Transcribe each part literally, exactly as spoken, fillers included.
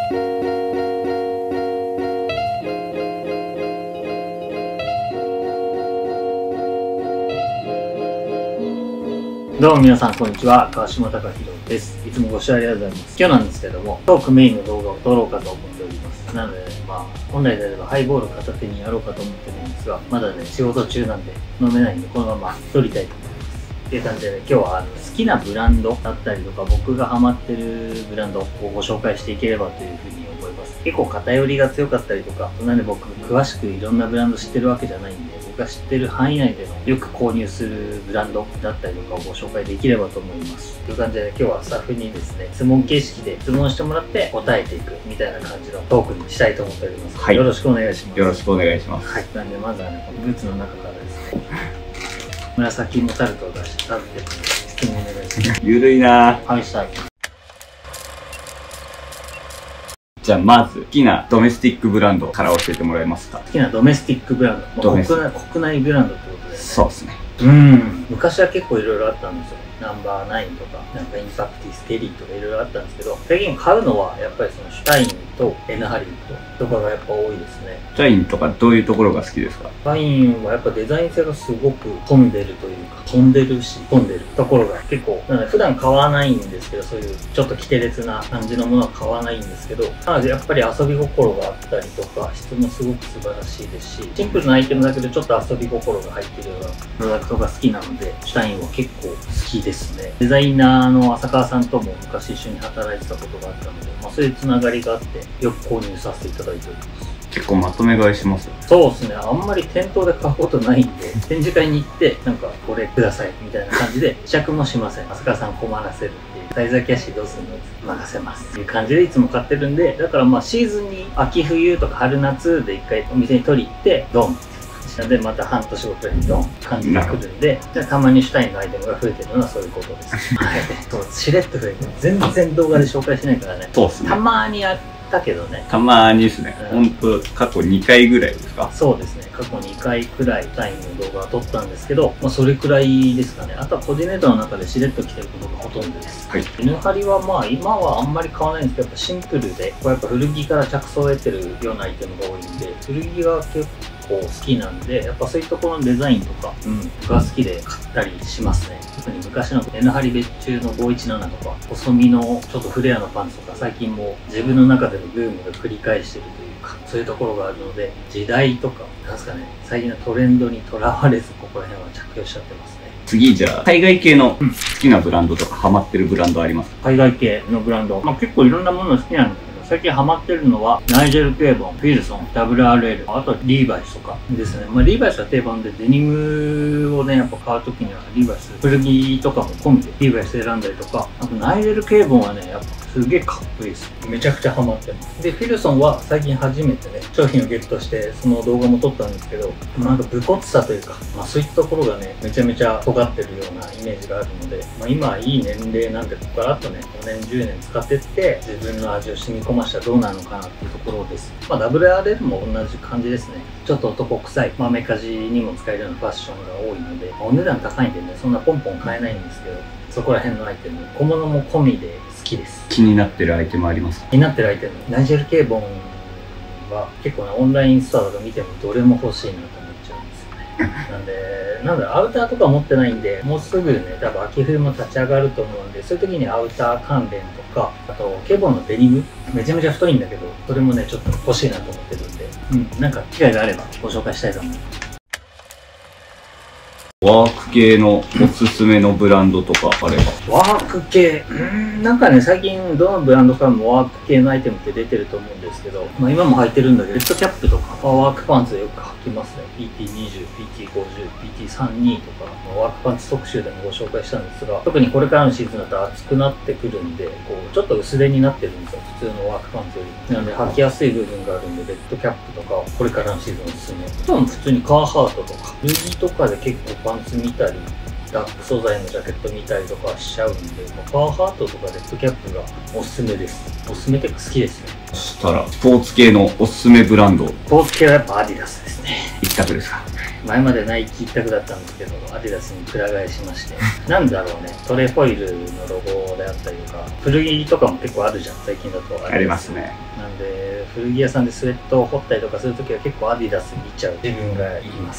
どうも皆さんこんにちは、川島貴弘です。いつもご視聴ありがとうございます。今日なんですけども、トークメインの動画を撮ろうかと思っております。なので、まあ、本来であればハイボール片手にやろうかと思ってるんですが、まだね、仕事中なんで飲めないんで、このまま撮りたいと思います。っていう感じでね、今日はあの好きなブランドだったりとか、僕がハマってるブランドをご紹介していければというふうに思います。結構偏りが強かったりとか、そんなに僕詳しくいろんなブランド知ってるわけじゃないんで、僕が知ってる範囲内でのよく購入するブランドだったりとかをご紹介できればと思います。という感じで、ね、今日はスタッフにですね、質問形式で質問してもらって答えていくみたいな感じのトークにしたいと思っております。はい、よろしくお願いします。 よろしくお願いします。 はい、なんでまずはね、このブーツの中からですね、紫芋タルトを出して食べて質問お願いします。 ゆるいなぁ。 はい、したい。 じゃあまず好きなドメスティックブランドから教えてもらえますか。 好きなドメスティックブランド、国内、国内ブランドってことですね。 そうですね。 うん、昔は結構いろいろあったんですよ。ナンバーナインとか、なんかインパクティステリーとかいろいろあったんですけど、最近買うのはやっぱりそのシュタインとエヌハリウッドとかがやっぱ多いですね。 シュタインとかどういうところが好きですか。 シュタインはやっぱデザイン性がすごく飛んでるというか、飛んでるし、飛んでるところが結構、なので普段買わないんですけど、そういうちょっと奇烈な感じのものは買わないんですけど、なのでやっぱり遊び心があったりとか、質もすごく素晴らしいですし、シンプルなアイテムだけどちょっと遊び心が入ってるようなプロダクトが好きなので、シュタインは結構好きですね。デザイナーの浅川さんとも昔一緒に働いてたことがあったので、まあ、そういうつながりがあってよく購入させていただいております。 結構まとめ買いしますよね。 そうですね、あんまり店頭で買うことないんで、展示会に行ってなんかこれくださいみたいな感じで試着もしません。浅川さん困らせるっていう、サイズキャッシュどうするの任せますっていう感じでいつも買ってるんで、だからまあシーズンに秋冬とか春夏で一回お店に取り行ってドンでまた半年ごとにドン感じが来るんで、じゃあたまにシュタインのアイテムが増えてるのはそういうことです。はい、そうしれっと増えてる。全然動画で紹介しないからね。 そうですね。 たまにやったけどね。 たまにですね。 うん、 本当過去にかいぐらいですか。 そうですね。過去にかいくらいシュタインの動画を撮ったんですけど、まあそれくらいですかね。あとはコーディネートの中でしれっと着てることがほとんどです。はい。N ハリはまあ今はあんまり買わないんですけど、やっぱシンプルで、こうやっぱ古着から着想を得てるようなアイテムが多いんで、古着が結構好きなんで、やっぱそういうところのデザインとか、うん、が好きで買ったりしますね。特に昔の N ハリ別注のごいちななとか、細身のちょっとフレアのパンツとか、最近も自分の中でのブームが繰り返してるというか、そういうところがあるので、時代とか、なんすかね、最近のトレンドにとらわれず、ここら辺は着用しちゃってますね。 次じゃあ、海外系の好きなブランドとかハマってるブランドありますか。 海外系のブランド、まあ結構いろんなもの好きなんですけど、最近ハマってるのは、ナイジェル・ケーボン、フィルソン、ダブリューアールエル、あとはリーバイスとかですね。まあリーバイスは定番で、デニムをね、やっぱ買うときにはリーバイス、古着とかも込みでリーバイス選んだりとか、あとナイジェル・ケーボンはね、やっぱすげえかっこいいです。めちゃくちゃハマってます。で、フィルソンは最近初めてね、商品をゲットして、その動画も撮ったんですけど、なんか武骨さというか、まあそういったところがね、めちゃめちゃ尖ってるようなイメージがあるので、まあ今はいい年齢なんで、ここからあとね、ごねん、じゅうねん使ってって、自分の味を染み込ましたらどうなるのかなっていうところです。まあ ダブリューアールエル も同じ感じですね。ちょっと男臭い、まあメカジにも使えるようなファッションが多いので、まあ、お値段高いんでね、そんなポンポン買えないんですけど、そこら辺のアイテム、小物も込みで好きです。 気になってるアイテムありますか。 気になってるアイテム、ナイジェル・ケーボンは結構ね、オンラインストアとか見てもどれも欲しいなと思っちゃうんですよね。なんで、なんだろう、アウターとか持ってないんで、もうすぐね、多分秋冬も立ち上がると思うんで、そういう時にアウター関連とか、あと、ケーボンのデニム、めちゃめちゃ太いんだけど、それもね、ちょっと欲しいなと思ってるんで、うん、なんか機会があればご紹介したいと思います。 ワーク系のおすすめのブランドとかあれば。 ワーク系、うーん、なんかね、最近どのブランドからもワーク系のアイテムって出てると思うんですけど、まあ今も履いてるんだけど、レッドキャップとか、ワークパンツでよく履きますね。ピーティーにじゅう、ピーティーごじゅう、ピーティーさんじゅうに とか、ワークパンツ特集でもご紹介したんですが、特にこれからのシーズンだと暑くなってくるんで、こう、ちょっと薄手になってるんですよ。普通のワークパンツより。なので履きやすい部分があるんで、レッドキャップとか、これからのシーズンおすすめ。あとは普通にカーハートとか、ルギとかで結構パンツ見たり、ダック素材のジャケット見たりとかしちゃうんで、まあ、カーハートとかレッドキャップがおすすめです。おすすめって好きですね。 そしたら、スポーツ系のおすすめブランド。 スポーツ系はやっぱアディダスですね。 一択ですか。 前までナイキ一択だったんですけど、アディダスにくら替えしまして、なんだろうね、トレフォイルのロゴであったりとか、古着とかも結構あるじゃん、最近だと。 ありますね。 なんで、古着屋さんでスウェットを彫ったりとかするときは結構アディダス見ちゃう自分がいます。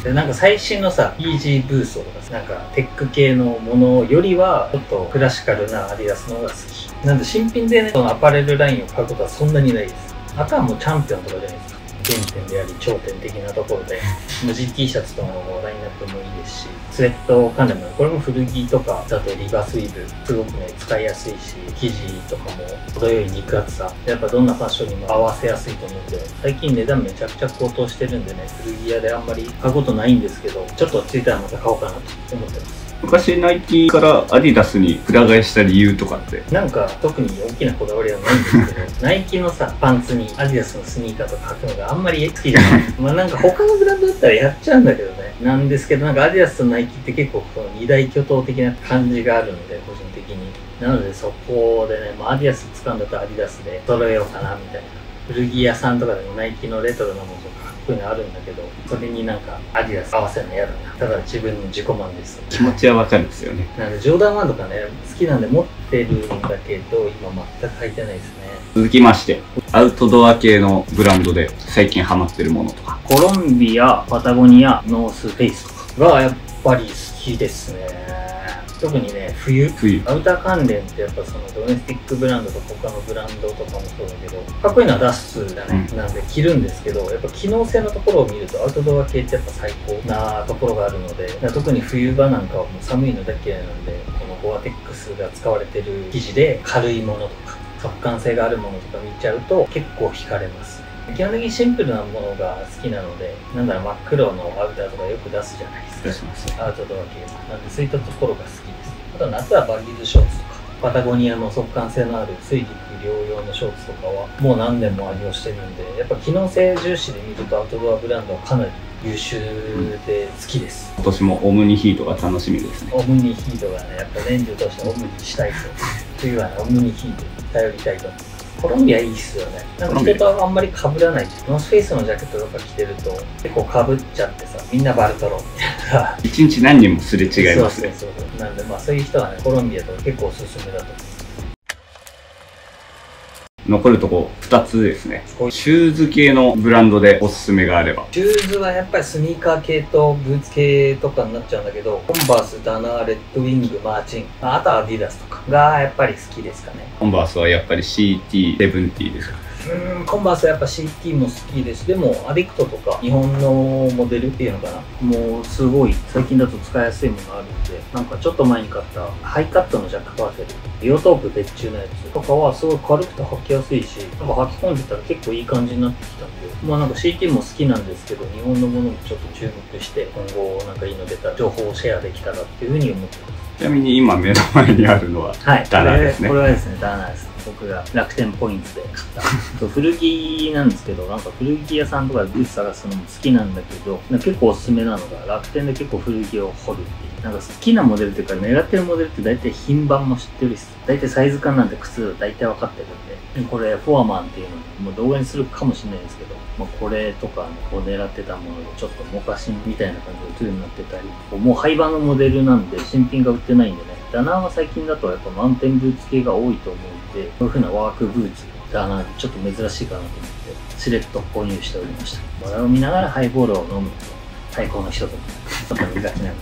で、なんか最新のさ、イージーブーストとかさ、なんかテック系のものよりは、ちょっとクラシカルなアディダスの方が好き。なんで新品でね、そのアパレルラインを買うことはそんなにないです。あとはもうチャンピオンとかじゃないですか。原点であり頂点的なところで無地 T シャツとのラインナップもいいですし、スウェット関連もこれも古着とかだとリバースウィーブすごくね使いやすいし、生地とかも程よい肉厚さ、やっぱどんなファッションにも合わせやすいと思うんで、最近値段めちゃくちゃ高騰してるんでね、古着屋であんまり買うことないんですけど、ちょっと落ち着いたらまた買おうかなと思ってます。 昔ナイキからアディダスにくら替えした理由とかって？ なんか特に大きなこだわりはないんですけどナイキのさパンツにアディダスのスニーカーとか履くのがあんまり好きじゃないまあなんか他のブランドだったらやっちゃうんだけどね、なんですけど、なんかアディダスとナイキって結構この二大巨頭的な感じがあるので、個人的に。なのでそこでね、まあ、アディダス使うんだったらアディダスで揃えようかなみたいな。古着屋さんとかでもナイキのレトロなものとかかっこいいのあるんだけど、それになんかアディダス合わせるの嫌だな。ただ自分の自己満です。 気持ちはわかるんですよね。 なのでジョーダンワンとかね好きなんで持ってるんだけど、今全く履いてないですね。 続きまして、アウトドア系のブランドで最近ハマってるものとか。 コロンビア、パタゴニア、ノースフェイスとかがやっぱり好きですね。特にね、冬。 冬。 アウター関連ってやっぱそのドメスティックブランドとか他のブランドとかもそうだけど、かっこいいのはダスだね。うん、なんで着るんですけど、やっぱ機能性のところを見るとアウトドア系ってやっぱ最高なところがあるので、特に冬場なんかはもう寒いのだけなんで、このゴアテックスが使われてる生地で軽いものとか、速乾性があるものとか見ちゃうと結構惹かれます。基本的にシンプルなものが好きなので、なんだろう、真っ黒のアウターとかよく出すじゃないですか。 出します。 アウトドア系なんでそういったところが好きです。あと夏はバギーズショーツとか、パタゴニアの速乾性のある水陸両用のショーツとかはもう何年も愛用してるんで、やっぱ機能性重視で見るとアウトドアブランドはかなり優秀で好きです。 今年もオムニヒートが楽しみですね。 オムニヒートがね、やっぱ年中通してオムニしたいと。冬はね、オムニヒートに頼りたいと思います。コロンビアいいっすよね。なんか人とあんまり被らない。ノースフェイスのジャケットとか着てると結構被っちゃってさ、みんなバルトロみたいな。 一日何人もすれ違いますね。 そうそうそう。なんでまあそういう人はね、コロンビアとか結構おすすめだと思います。 残るとこふたつですね。シューズ系のブランドでおすすめがあれば。 シューズはやっぱりスニーカー系とブーツ系とかになっちゃうんだけど、コンバース、ダナー、レッドウィング、マーチン、あとはアディダスとかがやっぱり好きですかね。 コンバースはやっぱり シーティーセブンティー ですか？ うん、コンバースはやっぱ シーティー も好きです。でもアディクトとか日本のモデルっていうのかな、もうすごい最近だと使いやすいものがあるんで、なんかちょっと前に買ったハイカットのジャックパーセル、ビオトープ別注のやつとかはすごい軽くて履きやすいし、なんか履き込んでたら結構いい感じになってきたんで、まあなんか シーティー も好きなんですけど、日本のものもちょっと注目して今後なんかいいの出たら情報をシェアできたらっていうふうに思ってます。 ちなみに今目の前にあるのは、はい、ダナーですね。 これはですね、ダナーです。僕が楽天ポイントで買った古着なんですけど、なんか古着屋さんとかでグッズ探すのも好きなんだけど、結構おすすめなのが楽天で結構古着を掘るっていう、なんか好きなモデルというか狙ってるモデルって大体品番も知ってるし、大体サイズ感なんて靴は大体分かってるんで、これフォアマンっていうのもう動画にするかもしれないですけど、まあ、これとか、ね、こう狙ってたものでちょっとモカシンみたいな感じで映るようになってたり、もう廃盤のモデルなんで新品が売ってないんでね、ダナーは最近だとやっぱマウンテンブーツ系が多いと思うんで、こういう風なワークブーツ、ダナーちょっと珍しいかなと思ってしれっと購入しておりました。これを見ながらハイボールを飲むと最高のひととき。ちょっと磨きながら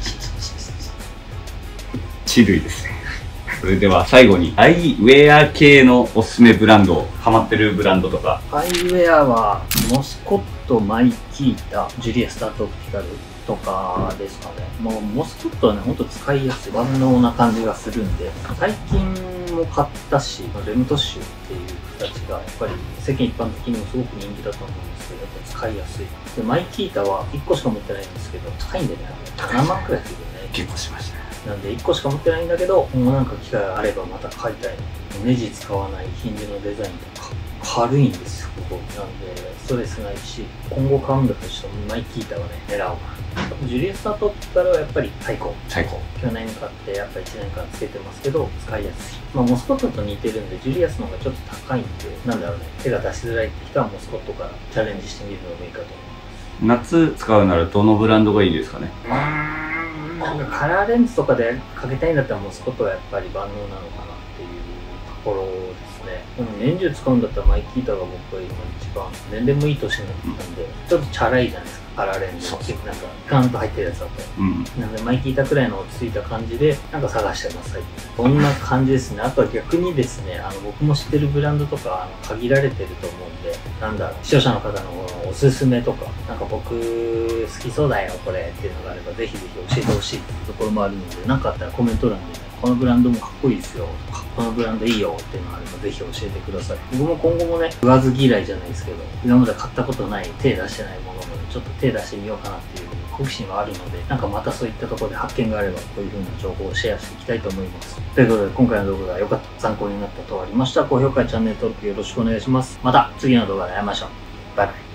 チルいですね。それでは最後にアイウェア系のおすすめブランド、ハマってるブランドとか。 アイウェアはモスコット、マイキータ、ジュリア・スタートオプティカルとかですかね。もうモスコットはね、ほんと使いやすい万能な感じがするんで、最近も買ったし、レムトッシュっていう形がやっぱり世間一般的にもすごく人気だと思うんですけど、やっぱ使いやすい。でマイキータはいっこしか持ってないんですけど、高いんでね、ななまんくらいするよね。 結構しましたね。 なんでいっこしか持ってないんだけど、今後なんか機会があればまた買いたい。ネジ使わないヒンジのデザインとか軽いんですよ、ここ。なんでストレスないし、今後買うんだとしてもマイキータはね、狙おうかな。ジュリア・スタートオプティカルはやっぱり最高。 最高。 去年買ってやっぱいちねんかんつけてますけど、使いやすい。まあモスコットと似てるんで、ジュリアスの方がちょっと高いんで、なんだろうね、手が出しづらいって人はモスコットからチャレンジしてみるのもいいかと思います。 夏使うならどのブランドがいいですかね？ うーん、なんかカラーレンズとかでかけたいんだったらモスコットはやっぱり万能なのかなっていうところですね。でも年中使うんだったらマイキータが僕は今一番年齢もいい年になってきたんで、ちょっとチャラいじゃないですか、カラーレンズってなんかガンと入ってるやつだと。 うん。 なんでマイキータくらいの落ち着いた感じでなんか探してます最近。こんな感じですね。あとは逆にですね、あの僕も知ってるブランドとかあの限られてると思うんで、なんだろう、視聴者の方のおすすめとか、なんか僕好きそうだよこれっていうのがあればぜひぜひ教えてほしいっていうところもあるので、何かあったらコメント欄で、ね、このブランドもかっこいいですよとか、このブランドいいよっていうのがあればぜひ教えてください。僕も今後もね、食わず嫌いじゃないですけど、今まで買ったことない、手出してないものまでちょっと手出してみようかなっていう好奇心はあるので、なんかまたそういったところで発見があればこういう風な情報をシェアしていきたいと思います。ということで今回の動画が良かった、参考になったとありましたら高評価やチャンネル登録よろしくお願いします。また次の動画で会いましょう。バイバイ。